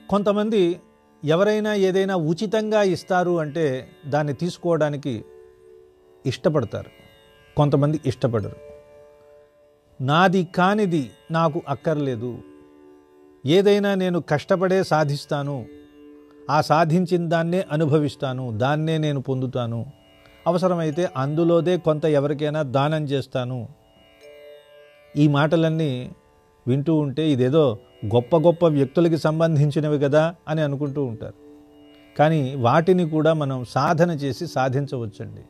కొంతమంది ఎవరైనా ఏదైనా ఉచితంగా ఇస్తారు అంటే దాన్ని తీసుకోవడానికి ఇష్టపడతారు, కొంతమంది ఇష్టపడరు. నాది కానిది నాకు అక్కర్లేదు, ఏదైనా నేను కష్టపడే సాధిస్తాను, ఆ సాధించిన దాన్నే అనుభవిస్తాను, దాన్నే నేను పొందుతాను, అవసరమైతే అందులోదే కొంత ఎవరికైనా దానం చేస్తాను. ఈ మాటలన్నీ వింటూ ఉంటే ఇదేదో గొప్ప గొప్ప వ్యక్తులకి సంబంధించినవి కదా అని అనుకుంటూ ఉంటారు. కానీ వాటిని కూడా మనం సాధన చేసి సాధించవచ్చండి.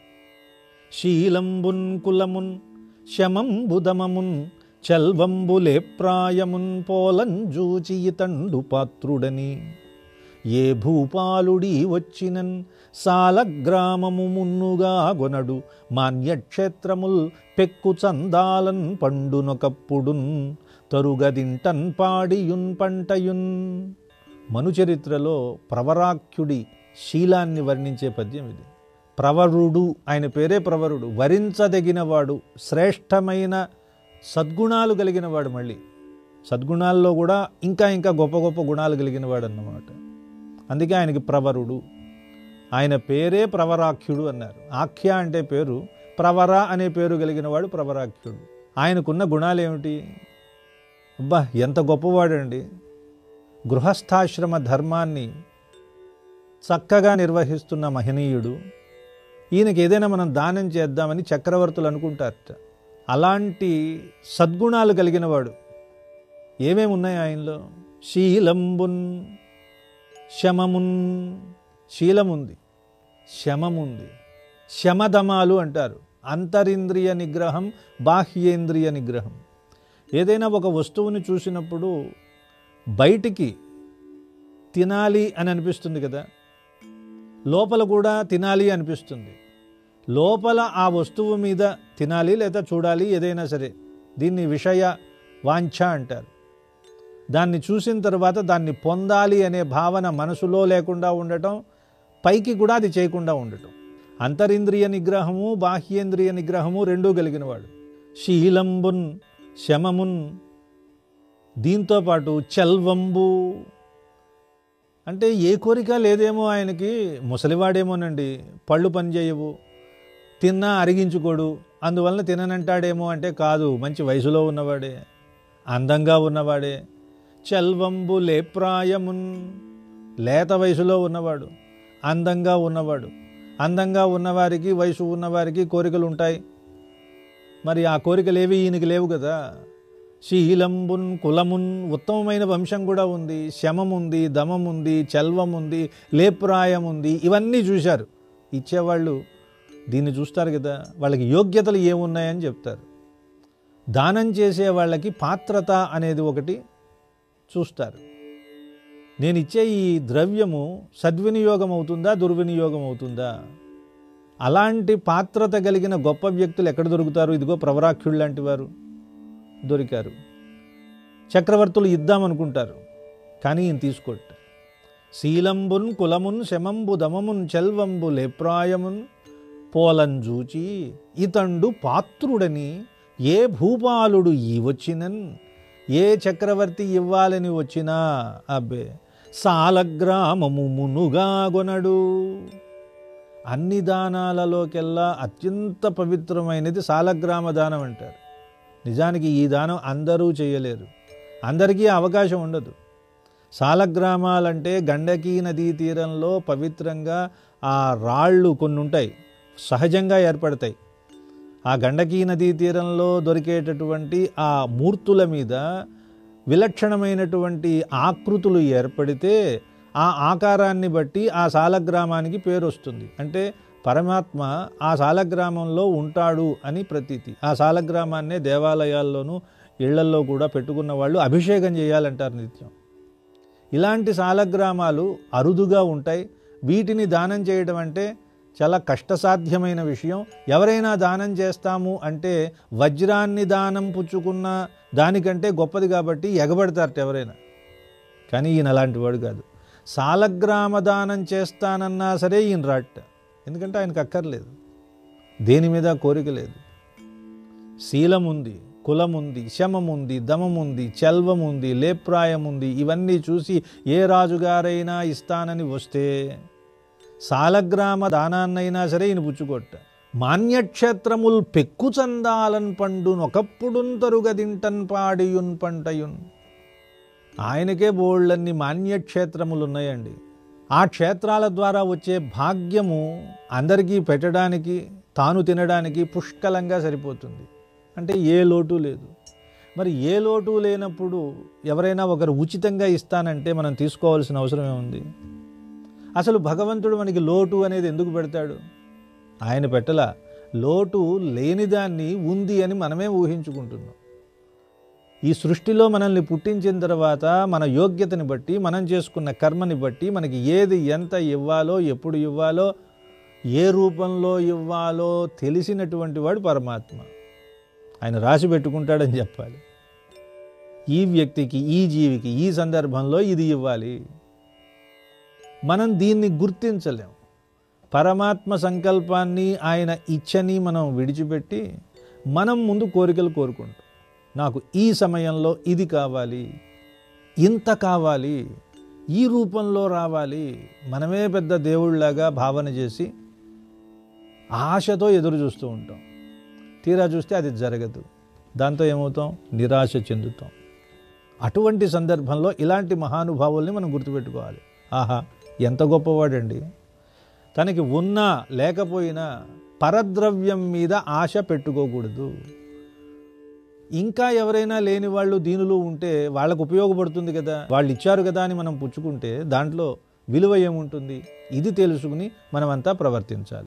శీలంబున్ కులమున్ శమంబుదమమున్ చల్వంబులేప్రాయమున్ పోలంజూచి ఇతండు పాత్రుడని ఏ భూపాలుడి వచ్చినన్ సాలగ్రామము మున్నుగా గొనడు మాన్యక్షేత్రముల్ పెక్కు చందాలన్ పండునొకప్పుడున్ తరుగదింటన్ పాడియున్ పంటయున్. మనుచరిత్రలో ప్రవరాఖ్యుడి శీలాన్ని వర్ణించే పద్యం ఇది. ప్రవరుడు, ఆయన పేరే ప్రవరుడు, వరించదగినవాడు, శ్రేష్టమైన సద్గుణాలు కలిగినవాడు. మళ్ళీ సద్గుణాల్లో కూడా ఇంకా ఇంకా గొప్ప గొప్ప గుణాలు కలిగినవాడు అన్నమాట. అందుకే ఆయనకి ప్రవరుడు. ఆయన పేరే ప్రవరాఖ్యుడు అన్నారు. ఆఖ్య అంటే పేరు, ప్రవర అనే పేరు కలిగినవాడు ప్రవరాఖ్యుడు. ఆయనకున్న గుణాలు ఏమిటి? అబ్బా, ఎంత గొప్పవాడండి! గృహస్థాశ్రమ ధర్మాన్ని చక్కగా నిర్వహిస్తున్న మహనీయుడు. ఈయనకి ఏదైనా మనం దానం చేద్దామని చక్రవర్తులు అనుకుంటారట. అలాంటి సద్గుణాలు కలిగినవాడు. ఏమేమి ఉన్నాయి ఆయనలో? శీలంబున్, శమమున్, శీలముంది, శమముంది. శమదమాలు అంటారు. అంతరింద్రియ నిగ్రహం, బాహ్యేంద్రియ నిగ్రహం. ఏదైనా ఒక వస్తువుని చూసినప్పుడు బయటికి తినాలి అని అనిపిస్తుంది కదా, లోపల కూడా తినాలి అనిపిస్తుంది. లోపల ఆ వస్తువు మీద తినాలి లేదా చూడాలి, ఏదైనా సరే. దీన్ని విషయ వాంఛ అంటారు. దాన్ని చూసిన తర్వాత దాన్ని పొందాలి అనే భావన మనసులో లేకుండా ఉండటం, పైకి కూడా అది చేయకుండా ఉండటం. అంతరింద్రియ నిగ్రహము, బాహ్యేంద్రియ నిగ్రహము రెండూ కలిగినవాడు. శీలంబున్, శమమున్, దీంతోపాటు చల్వంబు అంటే ఏ కోరిక లేదేమో ఆయనకి. ముసలివాడేమోనండి, పళ్ళు పనిచేయవు, తిన్నా అరిగించుకోడు, అందువలన తిననంటాడేమో అంటే కాదు, మంచి వయసులో ఉన్నవాడే, అందంగా ఉన్నవాడే. చల్వంబు లేప్రాయమున్, లేత వయసులో ఉన్నవాడు, అందంగా ఉన్నవాడు. అందంగా ఉన్నవారికి, వయసు ఉన్నవారికి కోరికలు ఉంటాయి. మరి ఆ కోరికలు ఏవి ఈయనకి లేవు కదా. శీలంబున్ కులమున్, ఉత్తమమైన వంశం కూడా ఉంది, శమం ఉంది, దమం ఉంది, చల్వం ఉంది, లేప్రాయం ఉంది. ఇవన్నీ చూశారు. ఇచ్చేవాళ్ళు దీన్ని చూస్తారు కదా, వాళ్ళకి యోగ్యతలు ఏమున్నాయని చెప్తారు. దానం చేసే వాళ్ళకి పాత్రత అనేది ఒకటి చూస్తారు. నేను ఇచ్చే ఈ ద్రవ్యము సద్వినియోగం అవుతుందా, దుర్వినియోగం అవుతుందా? అలాంటి పాత్రత కలిగిన గొప్ప వ్యక్తులు ఎక్కడ దొరుకుతారు? ఇదిగో ప్రవరాఖ్యుడు లాంటి వారు దొరికారు. చక్రవర్తులు ఇద్దామనుకుంటారు, కానీ ఈయన తీసుకోట. శీలంబున్ కులమున్ శమంబు దమమున్ చల్వంబు లేప్రాయమున్ పోలంజూచి ఇతండు పాత్రుడని ఏ భూపాలుడు ఈ వచ్చినన్, ఏ చక్రవర్తి ఇవ్వాలని వచ్చినా అబ్బే సాలగ్రామము మునుగా గొనడు. అన్ని దానాలలోకెల్లా అత్యంత పవిత్రమైనది సాలగ్రామ దానం అంటారు. నిజానికి ఈ దానం అందరూ చేయలేరు, అందరికీ అవకాశం ఉండదు. సాలగ్రామాలంటే గండకీ నదీ తీరంలో పవిత్రంగా ఆ రాళ్ళు కొన్ని ఉంటాయి, సహజంగా ఏర్పడతాయి. ఆ గండకీ నదీ తీరంలో దొరికేటటువంటి ఆ మూర్తుల మీద విలక్షణమైనటువంటి ఆకృతులు ఏర్పడితే ఆ ఆకారాన్ని బట్టి ఆ సాలగ్రామానికి పేరు వస్తుంది. అంటే పరమాత్మ ఆ సాలగ్రామంలో ఉంటాడు అని ప్రతీతి. ఆ సాలగ్రామాన్నే దేవాలయాల్లోనూ ఇళ్లల్లో కూడా పెట్టుకున్న వాళ్ళు అభిషేకం చేయాలంటారు నిత్యం. ఇలాంటి సాలగ్రామాలు అరుదుగా ఉంటాయి. వీటిని దానం చేయడం అంటే చాలా కష్టసాధ్యమైన విషయం. ఎవరైనా దానం చేస్తాము అంటే వజ్రాన్ని దానం పుచ్చుకున్న దానికంటే గొప్పది కాబట్టి ఎగబడతారట ఎవరైనా. కానీ ఈయన అలాంటి వాడు కాదు. సాలగ్రామ దానం చేస్తానన్నా సరే ఈయన రాట. ఎందుకంటే ఆయనకు అక్కర్లేదు, దేని మీద కోరిక లేదు. శీలం ఉంది, కులముంది, శమముంది, దమముంది, చల్వముంది, లేప్రాయముంది, ఇవన్నీ చూసి ఏ రాజుగారైనా ఇస్తానని వస్తే సాలగ్రామ దానాన్నైనా సరే ఈయన పుచ్చుకొట్ట. మాన్యక్షేత్రముల్ పెక్కుచందాలన్ పండున్ ఒకప్పుడున్ తరుగదింటన్ పాడియున్ పంటయున్. ఆయనకే బోళ్ళన్ని మాన్యక్షేత్రములు ఉన్నాయండి. ఆ క్షేత్రాల ద్వారా వచ్చే భాగ్యము అందరికీ పెట్టడానికి, తాను తినడానికి పుష్కలంగా సరిపోతుంది. అంటే ఏ లోటు లేదు. మరి ఏ లోటు లేనప్పుడు ఎవరైనా ఒకరు ఉచితంగా ఇస్తానంటే మనం తీసుకోవాల్సిన అవసరం ఏముంది? అసలు భగవంతుడు మనకి లోటు అనేది ఎందుకు పెడతాడు? ఆయన పెట్టలా. లోటు లేనిదాన్ని ఉంది అని మనమే ఊహించుకుంటున్నాం. ఈ సృష్టిలో మనల్ని పుట్టించిన తర్వాత మన యోగ్యతని బట్టి, మనం చేసుకున్న కర్మని బట్టి మనకి ఏది ఎంత ఇవ్వాలో, ఎప్పుడు ఇవ్వాలో, ఏ రూపంలో ఇవ్వాలో తెలిసినటువంటి వాడు పరమాత్మ. ఆయన రాసి పెట్టుకుంటాడని చెప్పాలి. ఈ వ్యక్తికి, ఈ జీవికి, ఈ సందర్భంలో ఇది ఇవ్వాలి. మనం దీన్ని గుర్తించలేం. పరమాత్మ సంకల్పాన్ని, ఆయన ఇచ్చని మనం విడిచిపెట్టి మనం ముందు కోరికలు కోరుకుంటాం. నాకు ఈ సమయంలో ఇది కావాలి, ఇంత కావాలి, ఈ రూపంలో రావాలి. మనమే పెద్ద దేవుళ్ళలాగా భావన చేసి ఆశతో ఎదురు చూస్తూ ఉంటాం. తీరా చూస్తే అది జరగదు. దాంతో ఏమవుతాం? నిరాశ చెందుతాం. అటువంటి సందర్భంలో ఇలాంటి మహానుభావుల్ని మనం గుర్తుపెట్టుకోవాలి. ఆహా, ఎంత గొప్పవాడండి! తనకి ఉన్నా లేకపోయినా పరద్రవ్యం మీద ఆశ పెట్టుకోకూడదు. ఇంకా ఎవరైనా లేని వాళ్ళు, దీనులు ఉంటే వాళ్ళకు ఉపయోగపడుతుంది కదా, వాళ్ళు ఇచ్చారు కదా అని మనం పుచ్చుకుంటే దాంట్లో విలువ ఏముంటుంది? ఇది తెలుసుకుని మనమంతా ప్రవర్తించాలి.